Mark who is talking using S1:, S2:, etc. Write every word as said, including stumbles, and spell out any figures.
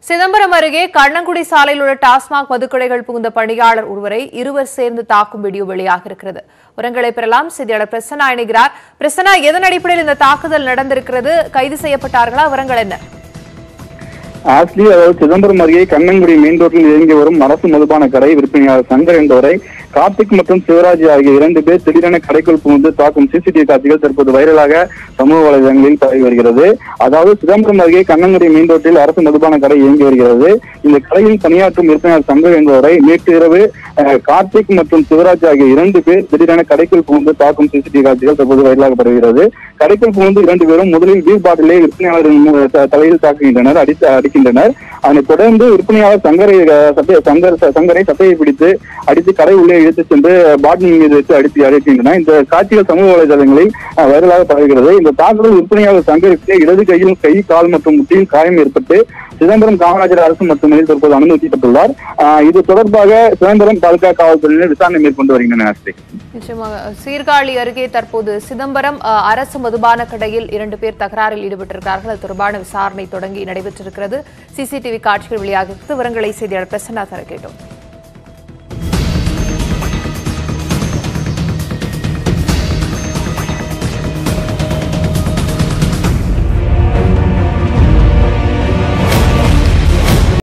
S1: சிதம்பரம் அருகே கண்ணங்குடி சாலையில் உள்ள டாஸ்மாக் மதுக்கடைகள் புகுந்த பணியாளர் ஒருவரை இருவர் சேர்ந்து தாக்கும் வீடியோ வெளியாக இருக்கிறது. விவரங்களை பெறலாம். செய்தியாளர் பிரசன்னா இணைகிறார். பிரசன்னா, எதன் அடிப்படையில் இந்த தாக்குதல் நடந்திருக்கிறது? கைது செய்யப்பட்டார்களா? விவரங்கள் என்ன?
S2: ஆஸ்லி அதாவது சிதம்பரம் அருகே கண்ணங்குடி மெயின் ரோட்டில் இயங்கி வரும் அரசு மதுபான கடை விற்பனையாளர் சங்கர் என்பவரை கார்த்திக் மற்றும் சிவராஜ் ஆகிய இரண்டு பேர் திடீரென கடைக்குள் புகுந்து தாக்கும் சிசிடிவி காட்சிகள் தற்போது வைரலாக சமூக வலைதளங்களில் பரவி வருகிறது. அதாவது சிதம்பரம் அருகே கண்ணங்குடி மெயின் ரோட்டில் அரசு மதுபான கடை இயங்கி வருகிறது. இந்த கடையில் பணியாற்றும் விற்பனையாளர் சங்கர் என்பவரை நேற்று இரவு கார்த்திக் மற்றும் சிவராஜ் ஆகிய இரண்டு பேர் திடீரென கடைக்குள் புகுந்து தாக்கும் சிசிடிவி காட்சிகள் தற்போது வைரலாக பரவுகிறது. கடைக்குள் புகுந்து இரண்டு பேரும் முதலில் பீர் பாட்டிலே விற்பனையாளரின் தலையில் தாக்குகின்றனர், அடித்து அடிக்கின்றனர். அதனைத் தொடர்ந்து விற்பனையாளர் சங்கரை சங்கர் சங்கரை சட்டையை பிடித்து அடித்து கடை உள்ளே இழுத்து சென்று பாட்டில் மீது வைத்து அடித்து அடிக்கின்றன. இந்த காட்சிகள் சமூக வலைதளங்களில் வைரலாக பரவுகிறது. இந்த தாக்குதல் விற்பனையாளர் சங்கருக்கு இடது கையில் கை, கால் மற்றும் முட்டியில் காயம் ஏற்பட்டு சிதம்பரம் காமராஜர் அரசு மருத்துவமனையில் தற்போது அனுமதிக்கப்பட்டுள்ளார். இது தொடர்பாக சிதம்பரம் தாலுகா காவல்துறையினர் விசாரணை மேற்கொண்டு வருகின்றனர்.
S1: நிச்சயமாக சீர்காழி அருகே தற்போது சிதம்பரம் அரசு மதுபான கடையில் இரண்டு பேர் தகராறில் ஈடுபட்டிருக்கிறார்கள். அது தொடர்பான விசாரணை தொடங்கி நடைபெற்றிருக்கிறது. சிசிடிவி காட்சிகள் வெளியாகிறது. விவரங்களை செய்தியாளர் பிரசன்னா தர கேட்டோம்.